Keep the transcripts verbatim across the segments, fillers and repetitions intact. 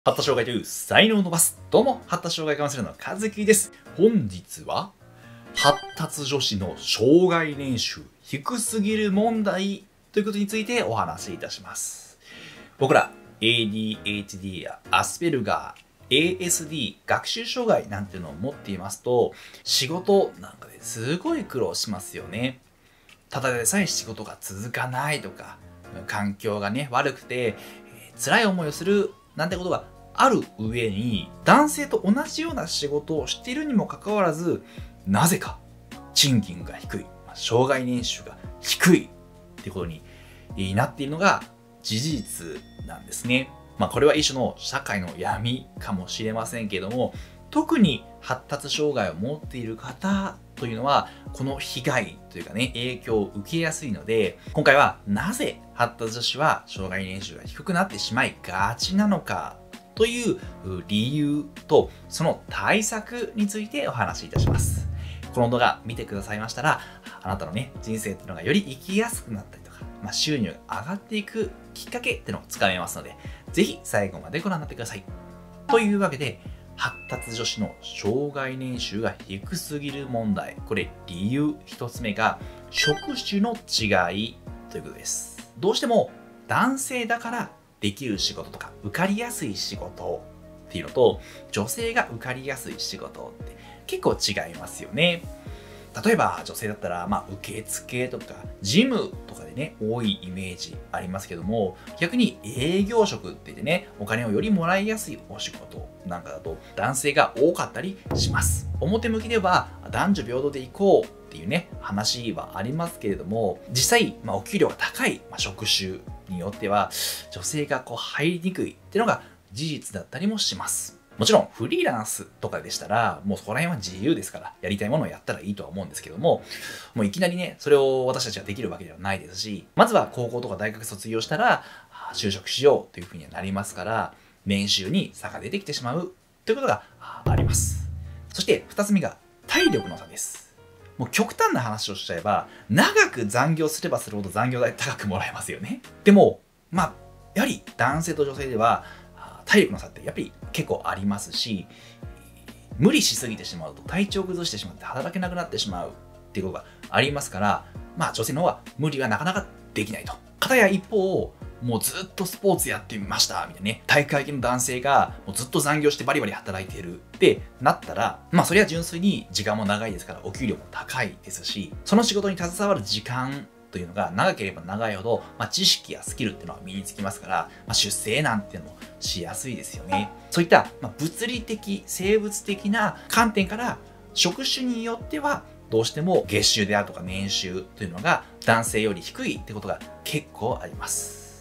発達障害という才能を伸ばす。どうも、発達障害カウンセラーの和樹です。本日は、発達女子の障害年収低すぎる問題ということについてお話しいたします。僕ら、エーディーエイチディー やアスペルガー、エーエスディー、学習障害なんていうのを持っていますと、仕事なんかですごい苦労しますよね。ただでさえ仕事が続かないとか、環境がね、悪くて、えー、辛い思いをするなんてことがある上に、男性と同じような仕事をしているにもかかわらず、なぜか賃金が低い、障害年収が低いっていうことになっているのが事実なんですね。まあこれは一種の社会の闇かもしれませんけれども、特に発達障害を持っている方というのは、この被害というかね、影響を受けやすいので、今回はなぜ発達女子は障害年収が低くなってしまいがちなのかという理由と、その対策についてお話しいたします。この動画見てくださいましたら、あなたのね、人生っていうのがより生きやすくなったりとか、まあ、収入が上がっていくきっかけっていうのをつかめますので、ぜひ最後までご覧になってください。というわけで、発達女子の障害年収が低すぎる問題。これ理由一つ目が職種の違いということです。どうしても男性だからできる仕事とか受かりやすい仕事っていうのと、女性が受かりやすい仕事って結構違いますよね。例えば女性だったら、まあ、受付とか事務とかでね、多いイメージありますけども、逆に営業職って言ってね、お金をよりもらいやすいお仕事なんかだと男性が多かったりします。表向きでは男女平等でいこうっていうね、話はありますけれども、実際、まあ、お給料が高い、まあ、職種によっては女性がこう入りにくいっていうのが事実だったりもします。もちろんフリーランスとかでしたら、もうそこら辺は自由ですから、やりたいものをやったらいいとは思うんですけども、もういきなりね、それを私たちができるわけではないですし、まずは高校とか大学卒業したら、就職しようというふうにはなりますから、年収に差が出てきてしまうということがあります。そして二つ目が体力の差です。もう極端な話をしちゃえば、長く残業すればするほど残業代高くもらえますよね。でも、まあ、やはり男性と女性では、体力の差ってやっぱり結構ありますし、無理しすぎてしまうと体調崩してしまって働けなくなってしまうっていうことがありますから、まあ女性の方は無理はなかなかできないと。片や一方、もうずっとスポーツやってみましたみたいなね、体育会系の男性がもうずっと残業してバリバリ働いているってなったら、まあそれは純粋に時間も長いですからお給料も高いですし、その仕事に携わる時間というのが長ければ長いほど、まあ、知識やスキルっていうのは身につきますから、まあ、出世なんていうのもしやすいですよね。そういった、まあ、物理的、生物的な観点から職種によってはどうしても月収であるとか年収というのが男性より低いってことが結構あります。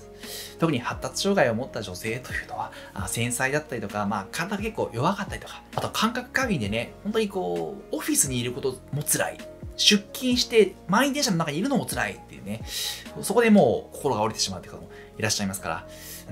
特に発達障害を持った女性というのはあ繊細だったりとか、まあ、体が結構弱かったりとか、あと感覚過敏でね、本当にこうオフィスにいることも辛い、出勤して満員電車の中にいるのも辛いっていうね、そこでもう心が折れてしまうという方もいらっしゃいますから、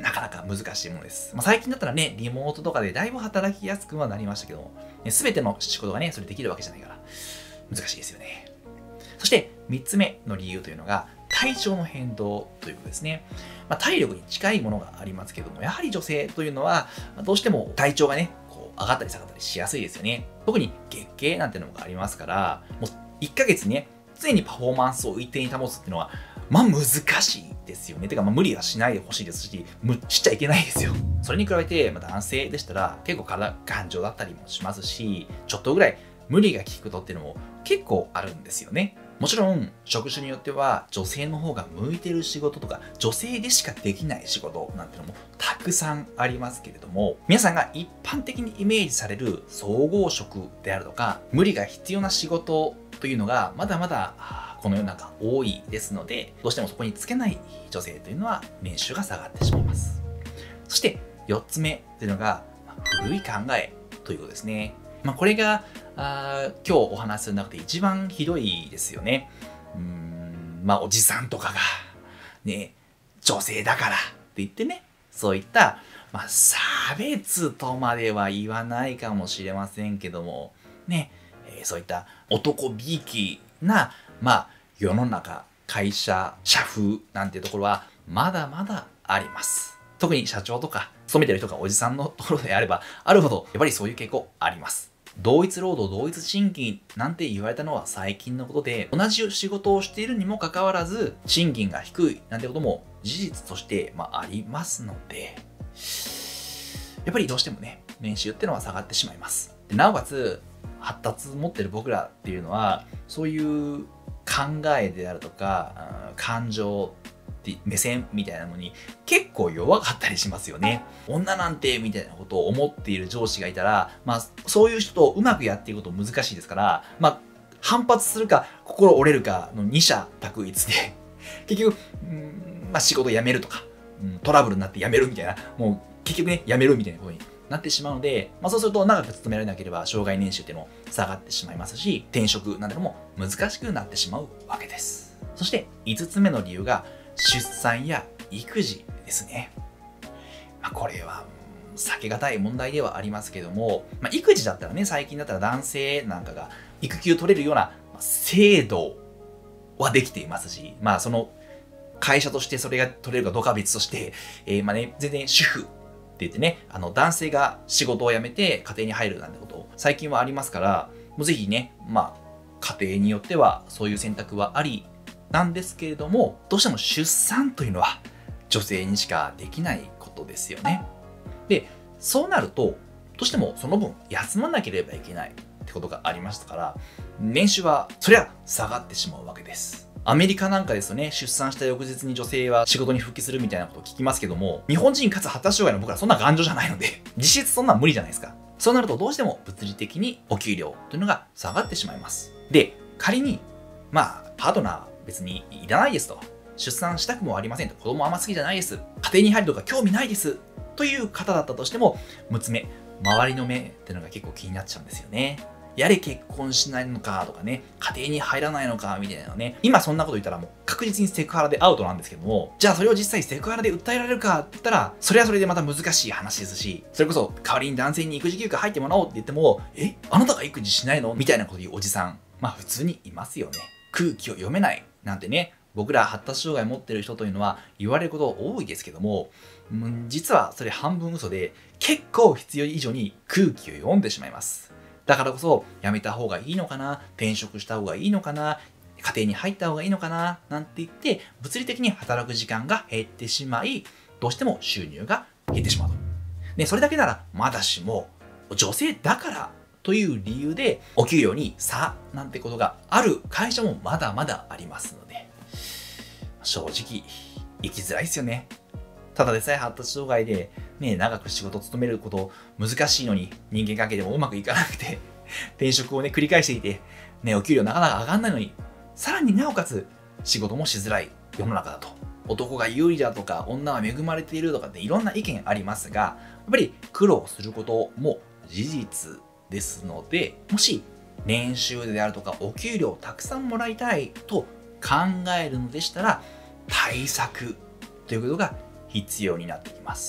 なかなか難しいものです。まあ、最近だったらね、リモートとかでだいぶ働きやすくはなりましたけども、すべての仕事がね、それできるわけじゃないから、難しいですよね。そしてみっつめの理由というのが、体調の変動ということですね。まあ、体力に近いものがありますけども、やはり女性というのは、どうしても体調がね、こう上がったり下がったりしやすいですよね。特に月経なんていうのがありますから、もういっかげつね、常にパフォーマンスを一定に保つっていうのは、まあ難しいですよね。てか、まあ無理はしないでほしいですし、むしちゃいけないですよ。それに比べて、まあ、男性でしたら結構体頑丈だったりもしますし、ちょっとぐらい無理が効くことっていうのも結構あるんですよね。もちろん、職種によっては女性の方が向いてる仕事とか、女性でしかできない仕事なんていうのもたくさんありますけれども、皆さんが一般的にイメージされる総合職であるとか、無理が必要な仕事というのがまだまだこの世の中多いですので、どうしてもそこにつけない女性というのは年収が下がってしまいます。そしてよっつめというのが古い考えということですね。まあ、これがあ今日お話しする中で一番ひどいですよね。うーんまあおじさんとかがね、女性だからって言ってね、そういったまあ差別とまでは言わないかもしれませんけどもね、えー、そういった男びいきなまあ世の中、会社、社風なんていうところはまだまだあります。特に社長とか勤めてる人がおじさんのところであればあるほど、やっぱりそういう傾向あります。同一労働、同一賃金なんて言われたのは最近のことで、同じ仕事をしているにもかかわらず、賃金が低いなんてことも事実として、まあ、ありますので、やっぱりどうしてもね、年収ってのは下がってしまいます。でなおかつ、発達持ってる僕らっていうのは、そういう考えであるとか、感情、目線みたいなのに結構弱かったりしますよね。女なんてみたいなことを思っている上司がいたら、まあそういう人とうまくやっていくこと難しいですから、まあ反発するか心折れるかの二者択一で、結局、うんまあ仕事辞めるとか、うん、トラブルになって辞めるみたいな、もう結局ね、辞めるみたいなことになってしまうので、まあそうすると長く勤められなければ障害年収っていうのも下がってしまいますし、転職なんてのも難しくなってしまうわけです。そしていつつめの理由が、出産や育児ですね。まあ、これは避けがたい問題ではありますけども、まあ、育児だったらね、最近だったら男性なんかが育休取れるような制度はできていますし、まあその会社としてそれが取れるかどうかは別として、えー、まあね、全然主婦って言ってね、あの男性が仕事を辞めて家庭に入るなんてこと最近はありますから、もうぜひね、まあ家庭によってはそういう選択はありなんですけれども、どうしても出産というのは女性にしかできないことですよね。で、そうなると、どうしてもその分休まなければいけないってことがありましたから、年収はそりゃ下がってしまうわけです。アメリカなんかですとね、出産した翌日に女性は仕事に復帰するみたいなことを聞きますけども、日本人かつ発達障害の僕らそんな頑丈じゃないので、実質そんな無理じゃないですか。そうなるとどうしても物理的にお給料というのが下がってしまいます。で、仮に、まあ、パートナー、別にいらないですと。出産したくもありませんと。子供あんま好きじゃないです。家庭に入るとか興味ないです。という方だったとしても、娘、周りの目っていうのが結構気になっちゃうんですよね。やれ結婚しないのかとかね、家庭に入らないのかみたいなのね。今そんなこと言ったらもう確実にセクハラでアウトなんですけども、じゃあそれを実際セクハラで訴えられるかって言ったら、それはそれでまた難しい話ですし、それこそ代わりに男性に育児休暇入ってもらおうって言っても、え、あなたが育児しないのみたいなこと言うおじさん、まあ普通にいますよね。空気を読めないなんてね、僕ら発達障害持ってる人というのは言われること多いですけども、実はそれ半分嘘で、結構必要以上に空気を読んでしまいます。だからこそ、辞めた方がいいのかな、転職した方がいいのかな、家庭に入った方がいいのかな、なんて言って、物理的に働く時間が減ってしまい、どうしても収入が減ってしまうと。で、それだけならまだしも、女性だからという理由で、お給料に差なんてことがある会社もまだまだありますので、正直、生きづらいですよね。ただでさえ発達障害で、ね、長く仕事を務めること難しいのに、人間関係でもうまくいかなくて、転職をね、繰り返していて、ね、お給料なかなか上がんないのに、さらになおかつ仕事もしづらい世の中だと。男が有利だとか、女は恵まれているとかっていろんな意見ありますが、やっぱり苦労することも事実ですので、もし年収であるとかお給料をたくさんもらいたいと考えるのでしたら、対策ということが必要になってきます。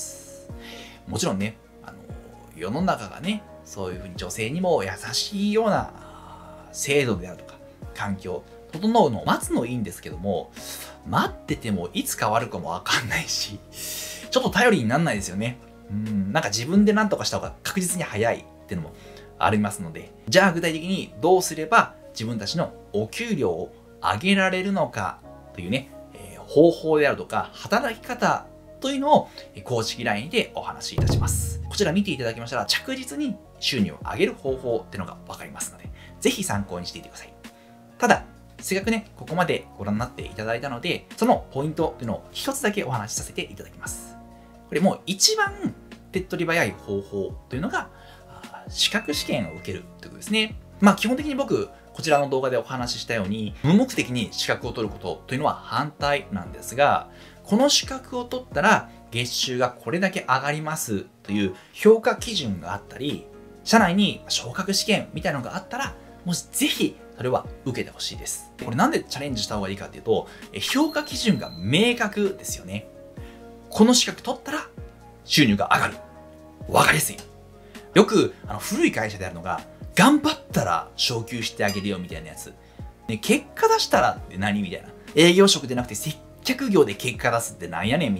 もちろんね、あの世の中がね、そういうふうに女性にも優しいような制度であるとか環境整うのを待つのいいんですけども、待っててもいつ変わるかもわかんないし、ちょっと頼りにならないですよね。うん、なんか自分で何とかした方が確実に早いっていうのもありますので、じゃあ具体的にどうすれば自分たちのお給料を上げられるのかというね、えー、方法であるとか働き方というのを公式 ライン でお話しいたします。こちら見ていただきましたら着実に収入を上げる方法っていうのがわかりますので、ぜひ参考にしていてください。ただ、せっかくね、ここまでご覧になっていただいたので、そのポイントというのを一つだけお話しさせていただきます。これもう一番手っ取り早い方法というのが、資格試験を受けるということですね。まあ基本的に僕、こちらの動画でお話ししたように、無目的に資格を取ることというのは反対なんですが、この資格を取ったら月収がこれだけ上がりますという評価基準があったり、社内に昇格試験みたいなのがあったら、もしぜひそれは受けてほしいです。これなんでチャレンジした方がいいかっていうと、評価基準が明確ですよね。この資格取ったら収入が上がる。わかりやすい。よくあの古い会社であるのが、頑張ったら昇給してあげるよみたいなやつ。ね、結果出したらって何みたいな。営業職でなくて接客業で結果出すってなんやねんみたいな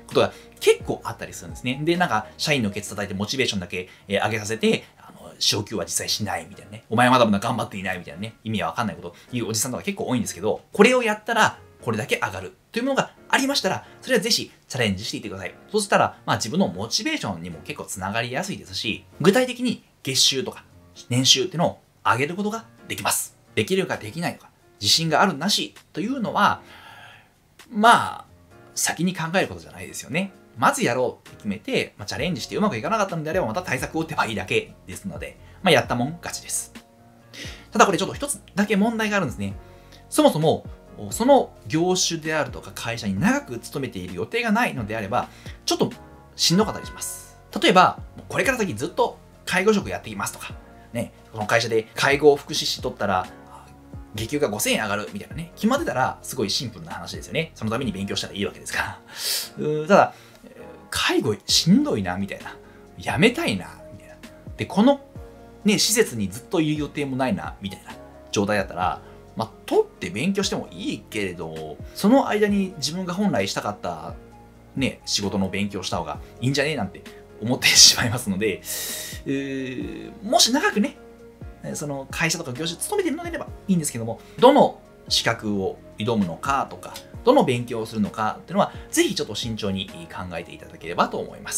ことが結構あったりするんですね。で、なんか、社員のケツ叩いてモチベーションだけ、えー上げさせて、あの、昇給は実際しないみたいなね。お前はまだまだ頑張っていないみたいなね。意味はわかんないこと言うおじさんとか結構多いんですけど、これをやったら、これだけ上がるというものがありましたら、それはぜひチャレンジしていってください。そうしたら、まあ自分のモチベーションにも結構つながりやすいですし、具体的に月収とか年収っていうのを上げることができます。できるかできないのか、自信があるなしというのは、まあ、先に考えることじゃないですよね。まずやろうって決めて、まあ、チャレンジしてうまくいかなかったのであればまた対策を打てばいいだけですので、まあ、やったもん勝ちです。ただこれちょっと一つだけ問題があるんですね。そもそも、その業種であるとか会社に長く勤めている予定がないのであれば、ちょっとしんどかったりします。例えば、これから先ずっと介護職やっていきますとか、ね、この会社で介護福祉士取ったら、月給がごせんえん上がるみたいなね、決まってたらすごいシンプルな話ですよね。そのために勉強したらいいわけですから。うーただ、介護しんどいな、みたいな。やめたいな、みたいな。で、このね、施設にずっといる予定もないな、みたいな状態だったら、まあ、取って勉強してもいいけれど、その間に自分が本来したかった、ね、仕事の勉強した方がいいんじゃねえなんて思ってしまいますので、えー、もし長くね、その会社とか業種勤めているのであればいいんですけども、どの資格を挑むのかとか、どの勉強をするのかっていうのは、ぜひちょっと慎重に考えていただければと思います。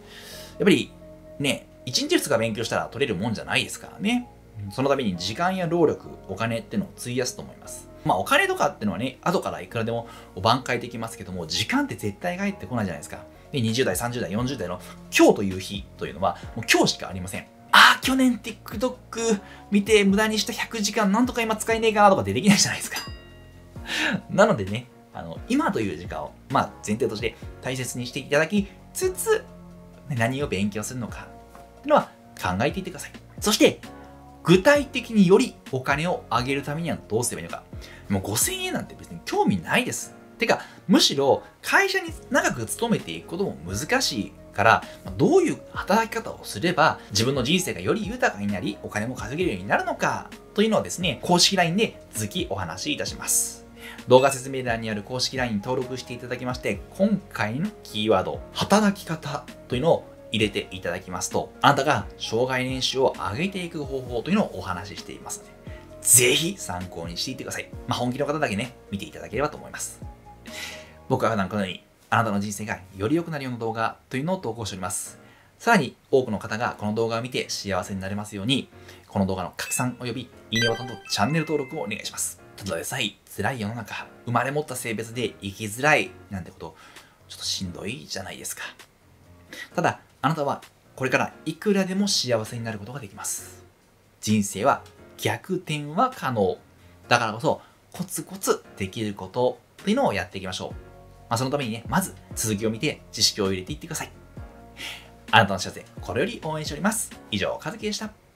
やっぱりね、いちにちふつか勉強したら取れるもんじゃないですからね。そのために時間や労力、お金っていうのを費やすと思います。まあお金とかっていうのはね、後からいくらでも挽回できますけども、時間って絶対返ってこないじゃないですか。で、にじゅう代、さんじゅう代、よんじゅう代の今日という日というのは、もう今日しかありません。ああ、去年 TikTok 見て無駄にしたひゃくじかんなんとか今使えねえかなとかってできないじゃないですか。なのでね、あの、今という時間を、まあ前提として大切にしていただきつつ、何を勉強するのかっていうのは考えていってください。そして、具体的によりお金を上げるためにはどうすればいいのか。もうごせんえんなんて別に興味ないです。てか、むしろ会社に長く勤めていくことも難しいから、どういう働き方をすれば自分の人生がより豊かになり、お金も稼げるようになるのかというのをですね、公式 ライン で続きお話しいたします。動画説明欄にある公式 ライン に登録していただきまして、今回のキーワード、働き方というのを入れていただきますと、あなたが生涯年収を上げていく方法というのをお話ししていますので、ぜひ参考にしていってください。まあ、本気の方だけね、見ていただければと思います。僕は普段このように、あなたの人生がより良くなるような動画というのを投稿しております。さらに多くの方がこの動画を見て幸せになれますように、この動画の拡散及びいいねボタンとチャンネル登録をお願いします。ただでさえ辛い世の中、生まれ持った性別で生きづらいなんてこと、ちょっとしんどいじゃないですか。ただ、あなたはこれからいくらでも幸せになることができます。人生は逆転は可能。だからこそ、コツコツできることというのをやっていきましょう。まあ、そのためにね、まず続きを見て知識を入れていってください。あなたの幸せ、これより応援しております。以上、かずきでした。